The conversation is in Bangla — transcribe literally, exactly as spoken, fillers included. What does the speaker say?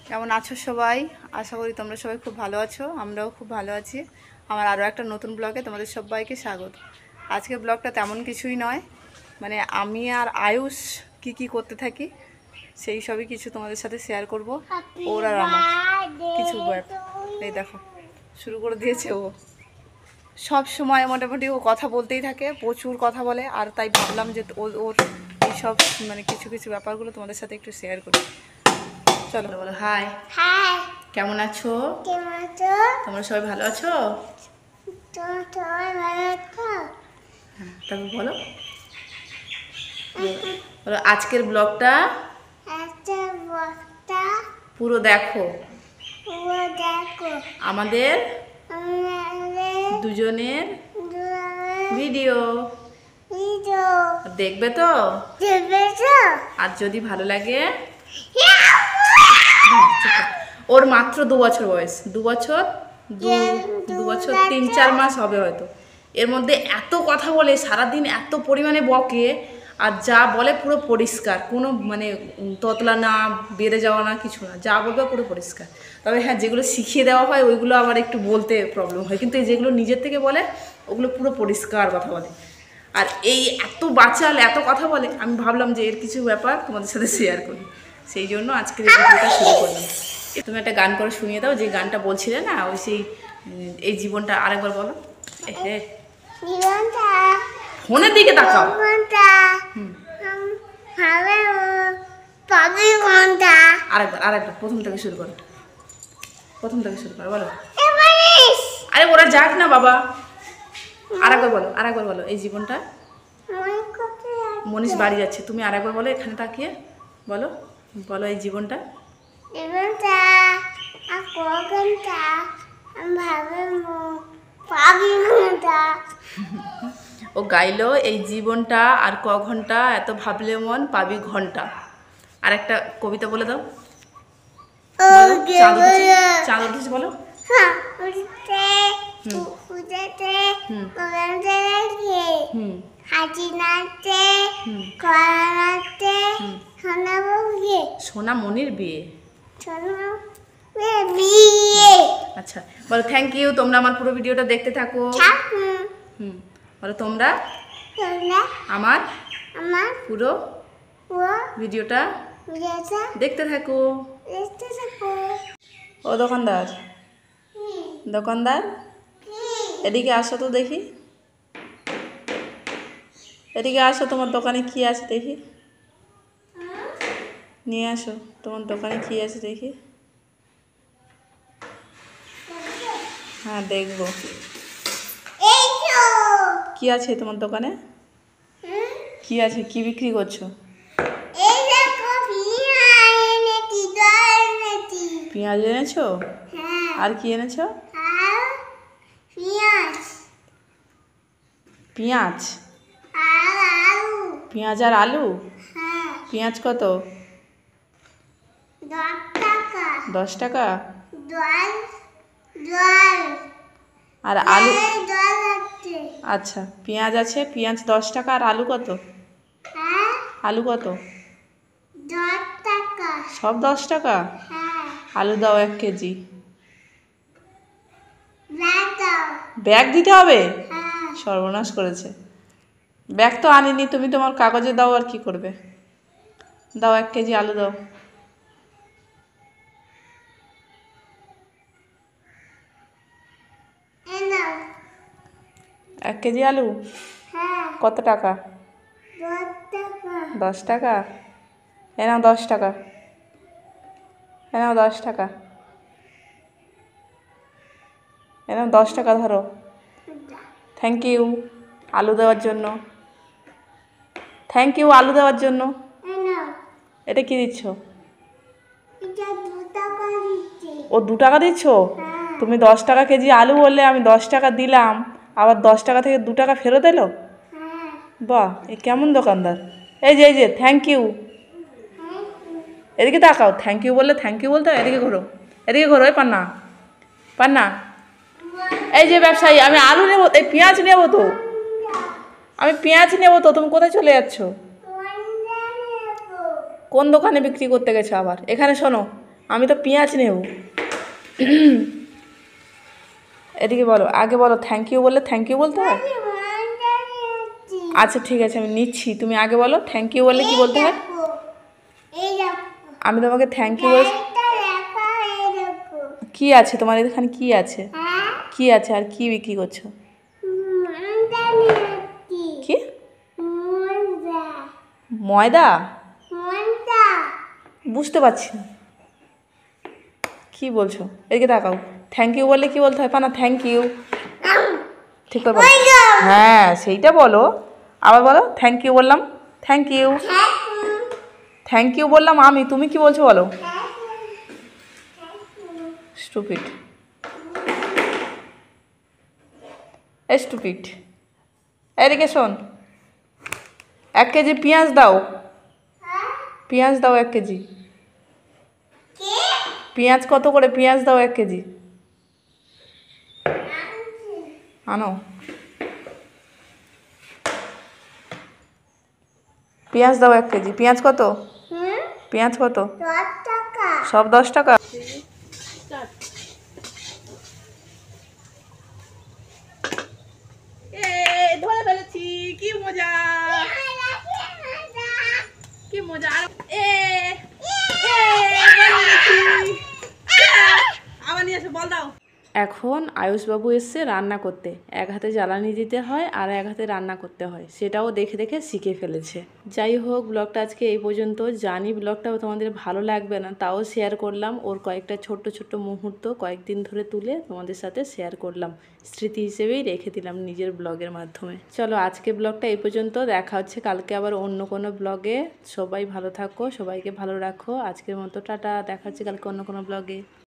কেমন আছো সবাই? আশা করি তোমরা সবাই খুব ভালো আছো। আমরাও খুব ভালো আছি। আমার আরও একটা নতুন ব্লগে তোমাদের সবাইকে স্বাগত। আজকে ব্লগটা তেমন কিছুই নয়, মানে আমি আর আয়ুষ কি কি করতে থাকি সেই সবই কিছু তোমাদের সাথে শেয়ার করব। ওর আর আমার কিছু এই দেখো শুরু করে দিয়েছে ও। সব সময় মোটামুটি ও কথা বলতেই থাকে, প্রচুর কথা বলে, আর তাই ভাবলাম যে ওর এইসব মানে কিছু কিছু ব্যাপারগুলো তোমাদের সাথে একটু শেয়ার করি। চলো বলো হাই। হাই, কেমন আছো? কেমন আছো? তোমরা সবাই ভালো আছো? তোমরা সবাই ভালো আছো? হ্যাঁ, তারপর বলো বলো আজকের ব্লগটা একটা বস্তা পুরো দেখো। পুরো দেখো। আমাদের আমাদের দুজনের দুজনের ভিডিও ভিডিও দেখবে তো? দেখবে তো? আর যদি ভালো লাগে, ওর মাত্র দু বছর বয়স, দু বছর দু দু বছর তিন চার মাস হবে হয়তো। এর মধ্যে এত কথা বলে, সারাদিন এত পরিমাণে বকে, আর যা বলে পুরো পরিষ্কার, কোনো মানে ততলা না, বেড়ে যাওয়া না, কিছু না, যা বলবে পুরো পরিষ্কার। তবে হ্যাঁ, যেগুলো শিখিয়ে দেওয়া হয় ওইগুলো আবার একটু বলতে প্রবলেম হয়, কিন্তু যেগুলো নিজের থেকে বলে ওগুলো পুরো পরিষ্কার কথা বলে। আর এই এত বাচাল, এত কথা বলে, আমি ভাবলাম যে এর কিছু ব্যাপার তোমাদের সাথে শেয়ার করি, সেই জন্য আজকের এই ভিডিওটা শুরু করলাম। তুমি একটা গান করে শুনিয়ে দাও, যে গানটা বলছিলে না, ওই সেই এই জীবনটা আরেকবার বলো। হে জীবনটা ফোনের দিকে তাকাও। জীবনটা হুম, হবে পাবি কোনটা? আরেকবার আরেকবার প্রথম থেকে শুরু করো, প্রথম থেকে শুরু করো, বলো। এবারিস আরে ওরা যাক না বাবা, আরেকবার বলো, আরেকবার বলো। এই জীবনটা মনে করতে মনীষ বাড়ি যাচ্ছে, তুমি আরেকবার বলো, এখানে তাকিয়ে বলো, বলো এই জীবনটা। জীবনটা আর কখনটা ভাবে পাবি কোনটা? ও গাইলো এই জীবনটা আর ক ঘন্টা, এত ভাবলে মন পাবি ঘন্টা। আর একটা কবিতা বলে দাও, বলো। চাঁদ উঠেছে, চাঁদ উঠেছে বলো। হ্যাঁ, উঠতে হুম উঠতে হুম উড়াতে লাগে, হুম হাঁচি নাচতে, হুম কলা নাচতে, হুম। সোনা বউকে সোনা মনির বিয়ে। সোনা বিয়ে। আচ্ছা বলো থ্যাংক ইউ। তোমরা আমার পুরো ভিডিওটা দেখতে থাকো। ঠাকুর হুম বলো তোমরা তোমরা আমার আমার পুরো পুরো ভিডিওটা ভিডিওটা দেখতে থাকো। দেখতে থাকো। ও দোকানদার, দোকানদার এদিকে আসো তো দেখি, এদিকে আসো, তোমার দোকানে কি আছে দেখি, নিয়ে আসো তোমার দোকানে কি আছে দেখি। হ্যাঁ দেখবো এই তো কি আছে তোমার দোকানে, হুম, কি আছে, কি বিক্রি করছো? এই দেখো পিঁয়াজ এনেছি, দই এনেছি। পেঁয়াজ এনেছো? হ্যাঁ, আর কি এনেছো? আর পিঁয়াজ পেঁয়াজ, আর আলু। পেঁয়াজ আর আলু। হ্যাঁ, পেঁয়াজ কত? দশ টাকা। দশ টাকা। জল জল আর আলু? এই জল আছে। আচ্ছা পেঁয়াজ আছে, পেঁয়াজ দশ টাকা, আর আলু কত? হ্যাঁ, আলু কত? দশ টাকা। সব দশ টাকা। হ্যাঁ, আলু দাও এক কেজি। ব্যাগ দাও। ব্যাগ দিতে হবে? হ্যাঁ, সর্বনাশ করেছে, ব্যাগ তো আনিনি, তুমি তোমার কাগজে দাও, আর কি করবে। দাও এক কেজি আলু দাও। এই নাও। এক কেজি আলু হ্যাঁ, কত টাকা? দশ টাকা। দশ টাকা। এ নাও দশ টাকা, এ নাও দশ টাকা, এ নাও দশ টাকা ধরো। থ্যাংক ইউ আলু দেওয়ার জন্য, থ্যাংক ইউ আলু দেওয়ার জন্য। এই নাও। এটা কি দিচ্ছ? এটা দু টাকা দিচ্ছি। ও দু টাকা দিচ্ছ? হ্যাঁ, তুমি দশ টাকা কেজি আলু বললে, আমি দশ টাকা দিলাম, আবার দশ টাকা থেকে দু টাকা ফেরত এলো। হ্যাঁ, বাহ, এ কেমন দোকানদার। এই যে এই যে থ্যাংক ইউ, হ্যাঁ, এদিকে তাকাও, থ্যাংক ইউ বললে থ্যাংক ইউ বলতে হয়। এদিকে ঘোরো, এদিকে ঘোরো, এই পান্না পান্না। এই যে ব্যবসায়ী, আমি আলু নেবো, এই পেঁয়াজ নেবো তো, আমি পেঁয়াজ নেবো তো, তুমি কোথায় চলে যাচ্ছ? কোন দোকানে বিক্রি করতে গেছো আবার? এখানে শোনো, আমি তো পেঁয়াজ নেব। এদিকে বলো, আগে বলো থ্যাংক ইউ বললে থ্যাংক ইউ বলতে হয়। আচ্ছা ঠিক আছে আমি নিচ্ছি, তুমি আগে বলো থ্যাংক ইউ বললে কি বলতে হয়। আমি তোমাকে থ্যাংক ইউ বল। কি আছে তোমার এখানে, কি আছে, কি আছে আর কি বিক্রি করছো? কি ময়দা? বুঝতে পারছি না কি বলছো। এদিকে তাকাও, থ্যাংক ইউ বললে কি বলতে হয়? পানা থ্যাংক ইউ ঠিক করে বলো। হ্যাঁ সেইটা বলো, আবার বলো থ্যাংক ইউ বললাম, থ্যাংক ইউ, থ্যাংক ইউ বললাম আমি, তুমি কি বলছো বলো। Stupid, stupid. এদিকে শোন, এক কেজি পেঁয়াজ দাও, পেঁয়াজ দাও এক কেজি। পেঁয়াজ কত করে? পেঁয়াজ দাও এক কেজি। আনো পেঁয়াজ দাও এক কেজি। পেঁয়াজ কত? পেঁয়াজ কত? সব দশ টাকা। ধরে ফেলেছি, কি মজা, কি মজা। এ আবার নিয়ে এসে বল দাও। এখন আয়ুষবাবু এসছে রান্না করতে, এক হাতে জ্বালানি দিতে হয় আর এক হাতে রান্না করতে হয়, সেটাও দেখে দেখে শিখে ফেলেছে। যাই হোক, ব্লগটা আজকে এই পর্যন্ত। জানি ব্লগটা তোমাদের ভালো লাগবে না, তাও শেয়ার করলাম। ওর কয়েকটা ছোট্ট ছোট্ট মুহূর্ত কয়েকদিন ধরে তুলে তোমাদের সাথে শেয়ার করলাম, স্মৃতি হিসেবেই রেখে দিলাম নিজের ব্লগের মাধ্যমে। চলো আজকে ব্লগটা এই পর্যন্ত, দেখা হচ্ছে কালকে আবার অন্য কোনো ব্লগে। সবাই ভালো থাকো, সবাইকে ভালো রাখো। আজকের মতো টাটা, দেখা হচ্ছে কালকে অন্য কোনো ব্লগে।